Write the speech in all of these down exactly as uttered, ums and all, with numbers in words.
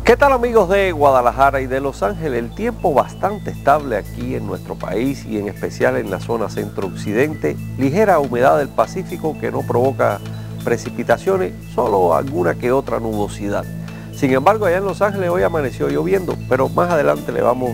¿Qué tal, amigos de Guadalajara y de Los Ángeles? El tiempo bastante estable aquí en nuestro país y en especial en la zona centro-occidente. Ligera humedad del Pacífico que no provoca precipitaciones, solo alguna que otra nubosidad. Sin embargo, allá en Los Ángeles hoy amaneció lloviendo, pero más adelante le vamos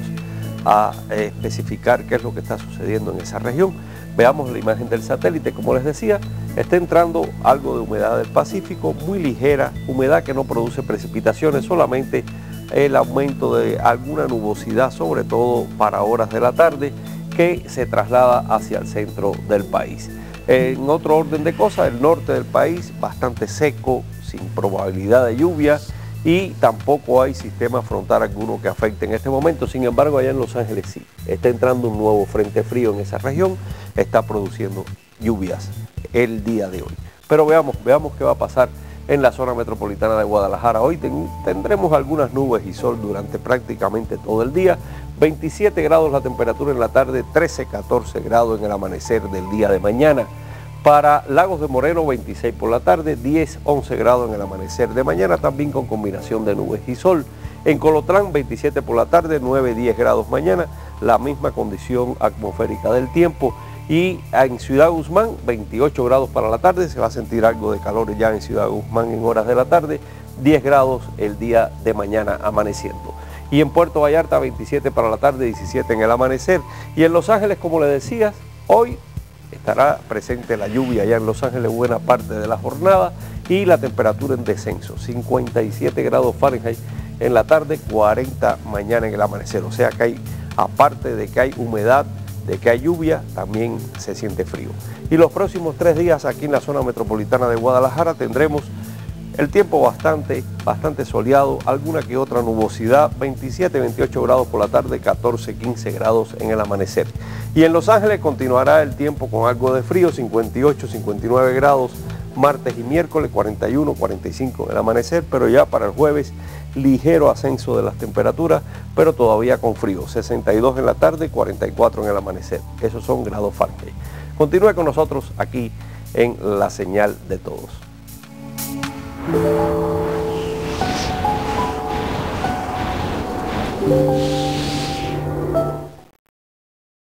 a eh, especificar qué es lo que está sucediendo en esa región. Veamos la imagen del satélite. Como les decía, está entrando algo de humedad del Pacífico, muy ligera, humedad que no produce precipitaciones, solamente el aumento de alguna nubosidad, sobre todo para horas de la tarde, que se traslada hacia el centro del país. En otro orden de cosas, el norte del país bastante seco, sin probabilidad de lluvia, y tampoco hay sistema frontal alguno que afecte en este momento. Sin embargo, allá en Los Ángeles sí, está entrando un nuevo frente frío en esa región, está produciendo lluvias el día de hoy. Pero veamos, veamos qué va a pasar en la zona metropolitana de Guadalajara. Hoy ten, tendremos algunas nubes y sol durante prácticamente todo el día. veintisiete grados la temperatura en la tarde, trece, catorce grados en el amanecer del día de mañana. Para Lagos de Moreno, veintiséis por la tarde, diez, once grados en el amanecer de mañana, también con combinación de nubes y sol. En Colotlán, veintisiete por la tarde, nueve, diez grados mañana, la misma condición atmosférica del tiempo. Y en Ciudad Guzmán, veintiocho grados para la tarde, se va a sentir algo de calor ya en Ciudad Guzmán en horas de la tarde, diez grados el día de mañana amaneciendo. Y en Puerto Vallarta, veintisiete para la tarde, diecisiete en el amanecer. Y en Los Ángeles, como les decía, hoy estará presente la lluvia allá en Los Ángeles buena parte de la jornada y la temperatura en descenso, cincuenta y siete grados Fahrenheit en la tarde, cuarenta mañana en el amanecer. O sea que hay, aparte de que hay humedad, de que hay lluvia, también se siente frío. Y los próximos tres días aquí en la zona metropolitana de Guadalajara tendremos el tiempo bastante, bastante soleado, alguna que otra nubosidad, veintisiete, veintiocho grados por la tarde, catorce, quince grados en el amanecer. Y en Los Ángeles continuará el tiempo con algo de frío, cincuenta y ocho, cincuenta y nueve grados, martes y miércoles, cuarenta y uno, cuarenta y cinco en el amanecer, pero ya para el jueves, ligero ascenso de las temperaturas, pero todavía con frío, sesenta y dos en la tarde, cuarenta y cuatro en el amanecer. Esos son grados Fahrenheit. Continúe con nosotros aquí en La Señal de Todos. Thank you.